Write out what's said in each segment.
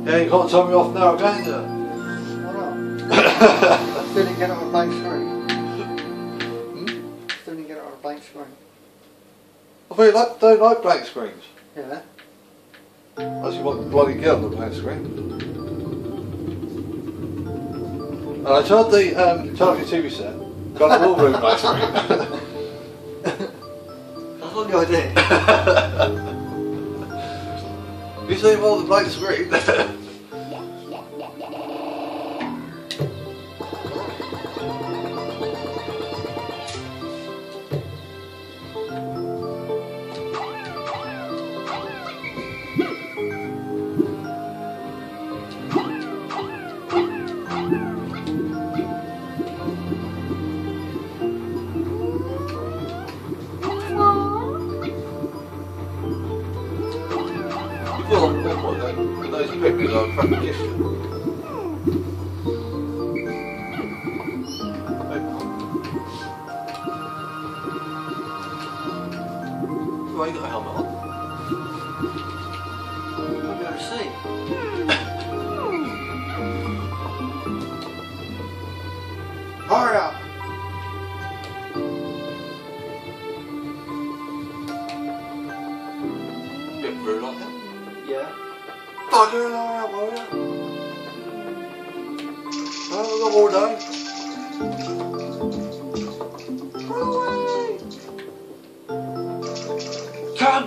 Yeah, you can't tell me off now again, you? Why not? Still didn't get it on a blank screen. Still didn't get it on a blank screen. I think don't like blank screens. Yeah. Unless you want the bloody get on the blank screen. And I tried the Target TV set. Got a wall room blank screen. That's what the idea. You say more than blank screen? Those pictures are fucking gifted. Why you got a helmet on? I'll be able to see. Hurry up! Bit rude on him. Yeah. Fucking hurry up, will ya? Oh, the whole day. Run away! Come!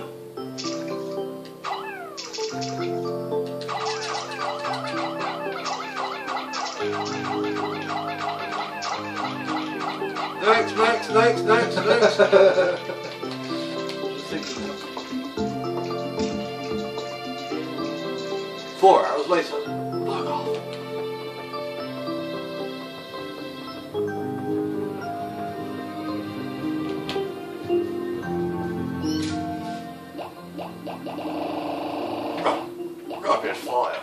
Next. 4 hours later. Fuck off. Rubbish fire.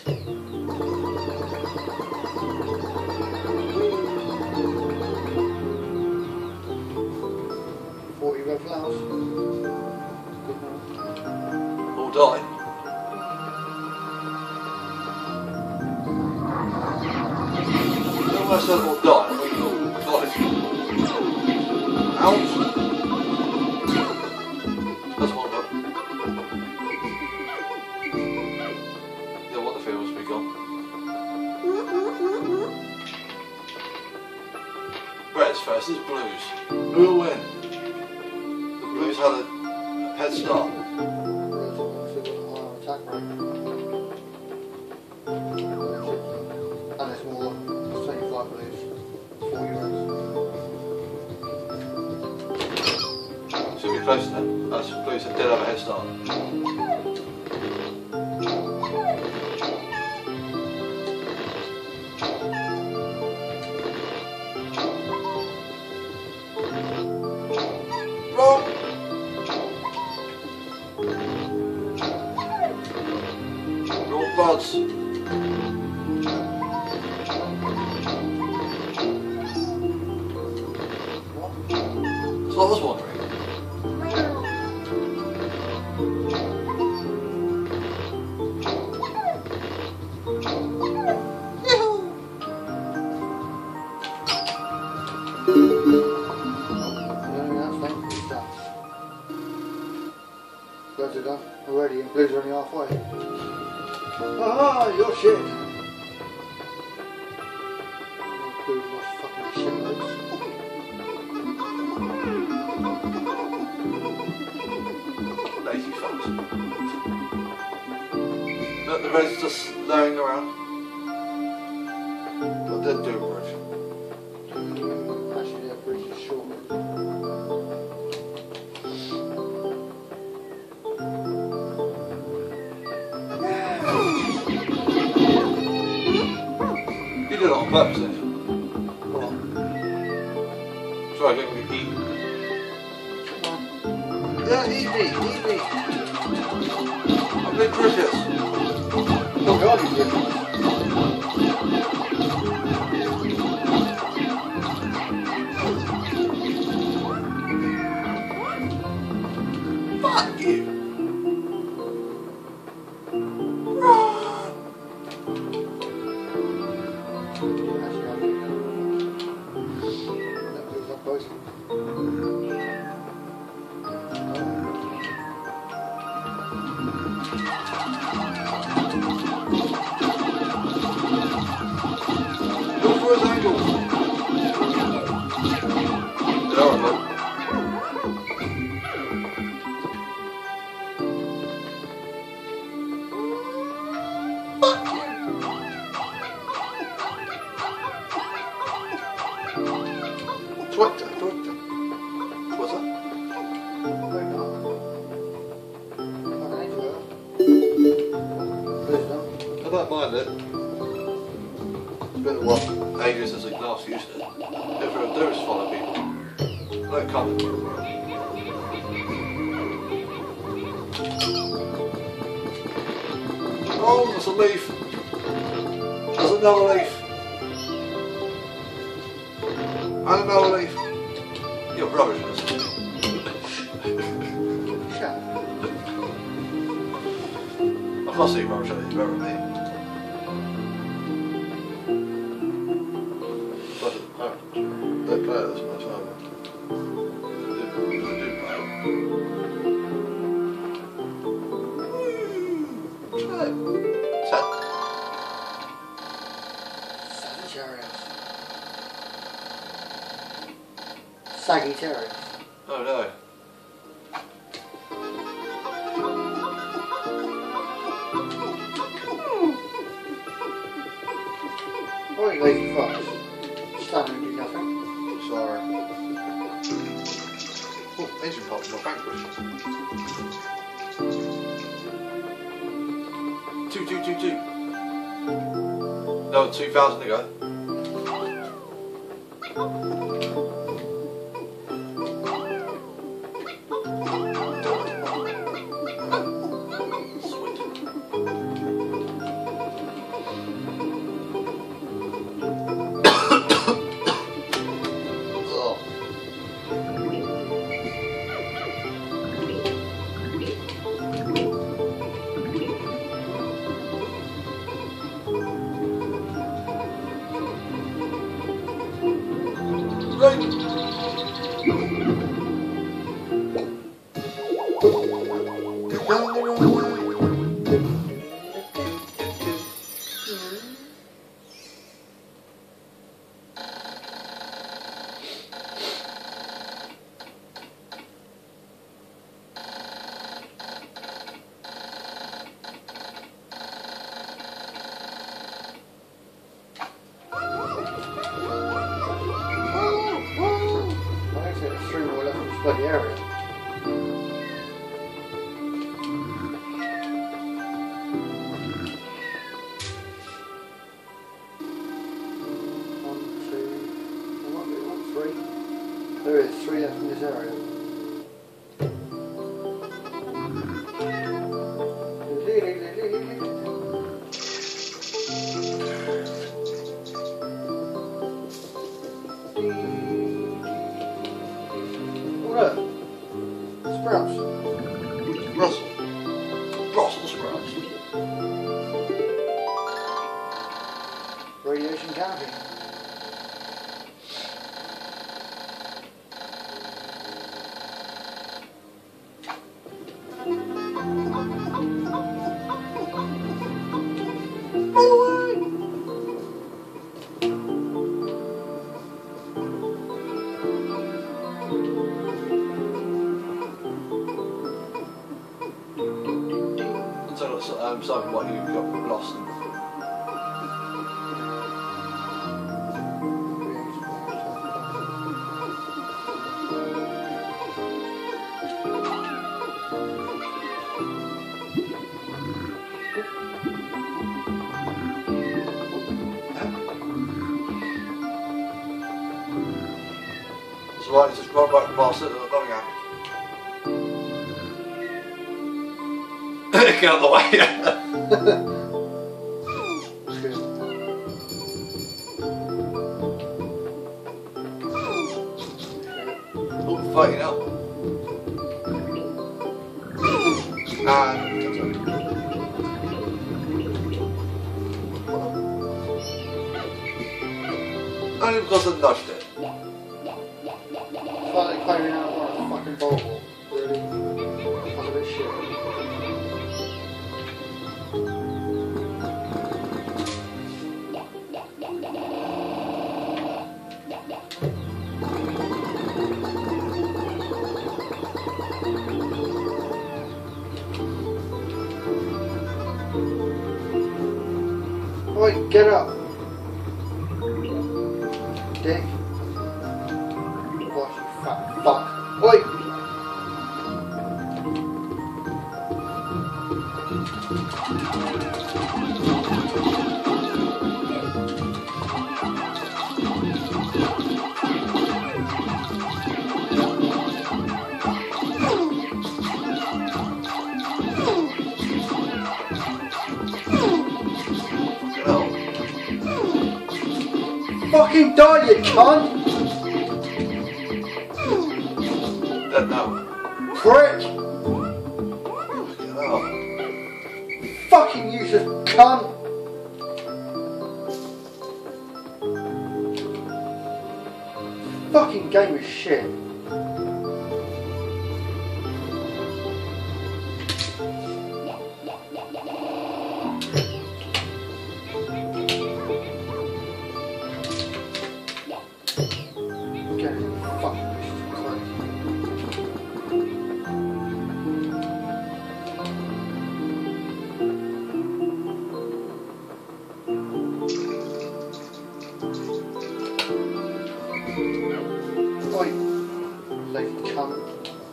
Red flowers. All die. I said all die, we all die. Ouch. That's one done. Yeah, what the film must be gone. Red's first is Blues. Who will win? The Blues had a head start. Attack rate. And it's more safe, I believe. 4 euros. Should be close then. That's Blues that did have a head start. Wrong! Wrong buds. So I was wondering. Birds are done already and Blues are only halfway. Ah, you're shit! Blues lost fucking shitloads. Lazy fucks. Look, the Reds just laying around. What did do, Bridge? Actually, their bridge is short. You did it on purpose, didn't you? What? Try getting me eat. Yeah, eat me. I'm being British. Oh God, he's good. Fuck you. Run. Twitter. What's that? I don't mind it. It's been what, ages since I last used it. Everything I do is follow people. I don't comment. Oh, there's a leaf. There's another leaf. And another leaf. You're rubbish at this. I can't see rubbish at it, you're better than me. Look at the parrot. They play this much, aren't they? They do play it. Sad. Sagittarius. Sagittarius. Oh no. Oh, you lazy fox. Standing do nothing. Sorry. Oh, engine pop, my vanquish. 2. No, 2,000 ago. Bloody area. Three. There is 3 left in this area. Look, sprouts. Brussels sprouts. Radiation canopy. Something what you got lost in. That's why it's just right past it, nothing happened. Get out of the way. Oh, fucking hell. Only because I nudged it. It's like clearing out like a fucking bowl. Really. That's a bit shit. Oi, get up. Dick. Gosh, you fat fuck. Oi! Fucking die, you cunt! Dead now. Prick! Fucking hell. Fucking useless cunt! Fucking game is shit. Oi, lazy cunt.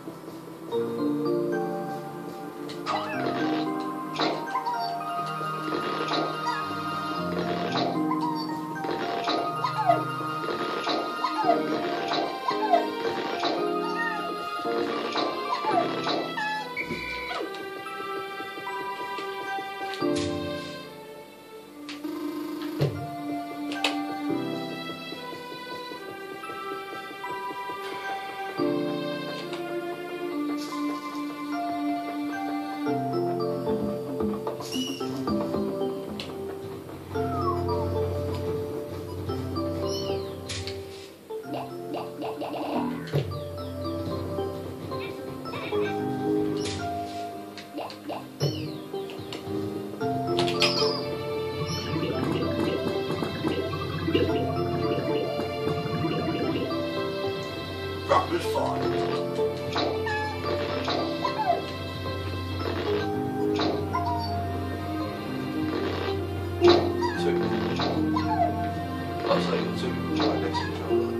Rapid fire. Two. I'll say you're two right next to each other.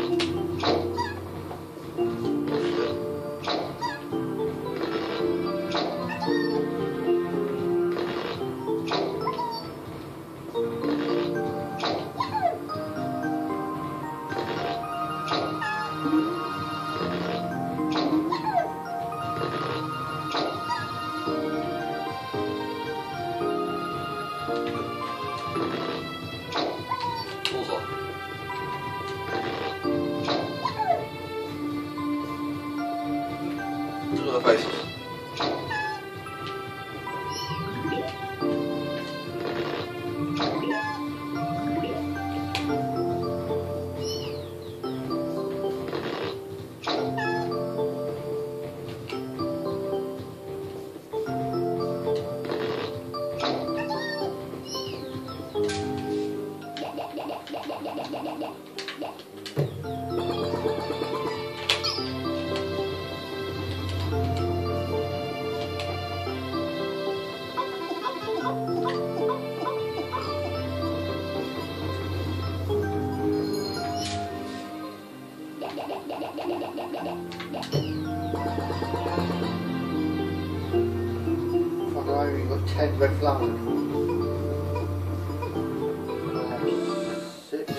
Bullseye. Look at the faces. Fuck, I only got 10 red flowers. 6.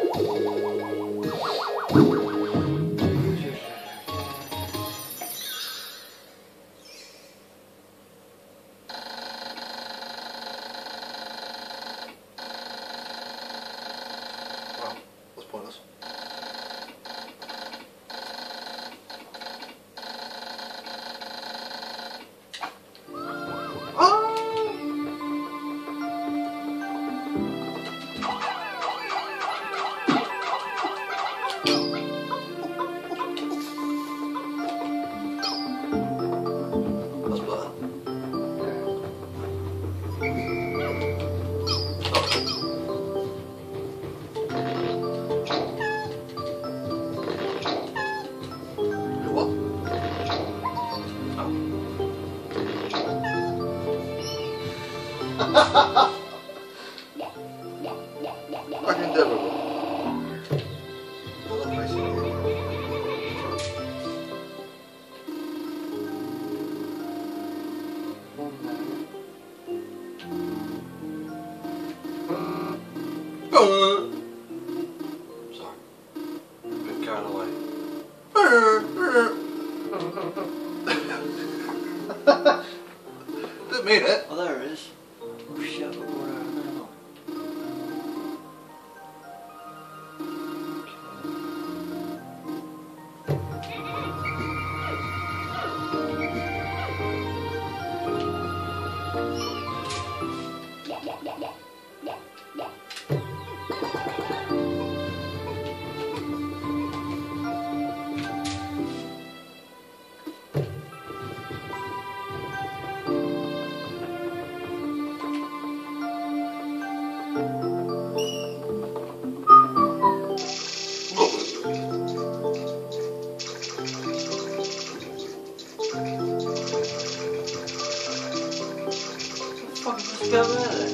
Wow, that's pointless. Let's go there then.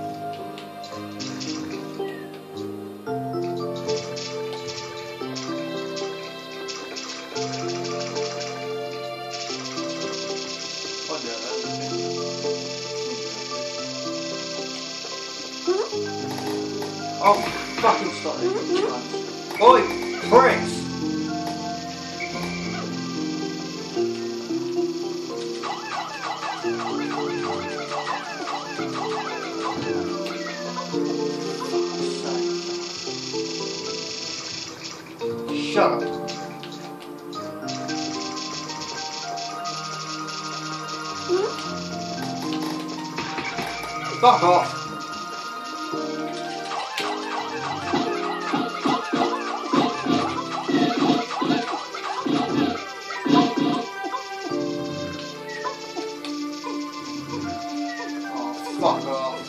Oh, fucking stop it. Oi, pricks! Shut up. Fuck off. Fuck off.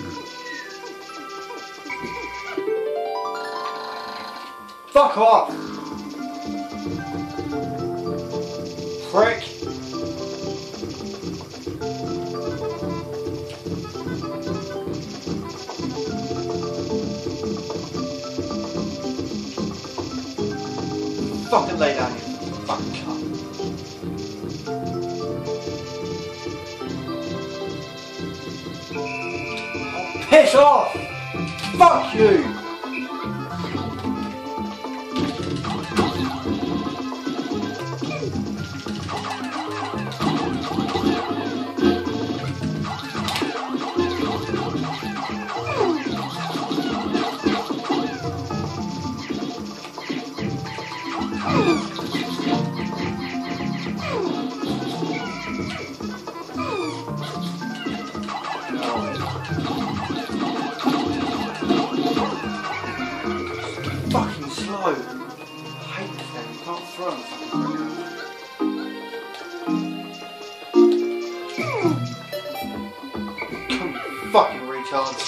Fuck off! Prick! Fucking lay down, you fucking cunt. Oh, piss off! Fuck you! Fucking slow. I hate this thing. You can't throw him fucking fucking retards.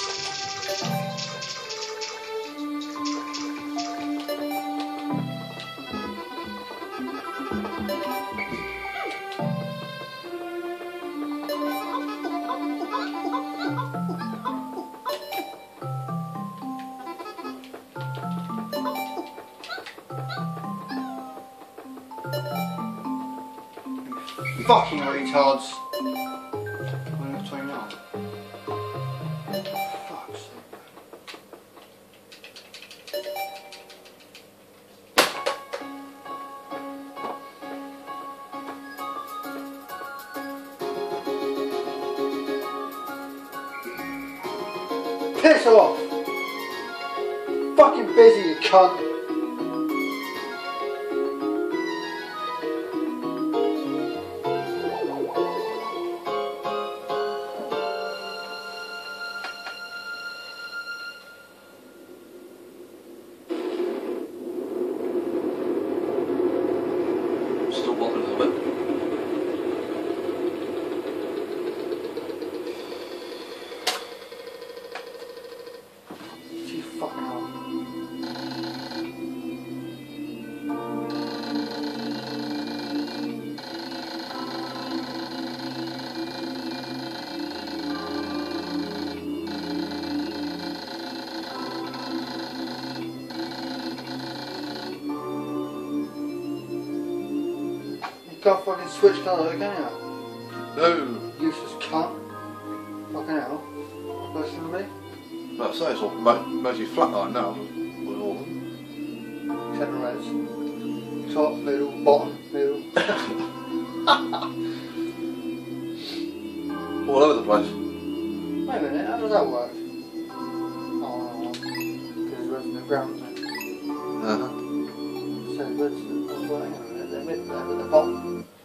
Fucking retards. I'm not turning on. Fuck's sake. Piss off! Fucking busy, you cunt! Still bobbing a little bit. She fucking off. You can't fucking switch colour, can you? No. Useless cunt. Fucking hell. Listen to me. Well, so it's all mostly flatline now. With all of them. Except the reds. Top, middle, bottom, middle. All over the place. Wait a minute, how does that work? Oh, because it's reds in the ground, isn't it? Uh-huh. So reds, hang on a minute, they're at the bottom.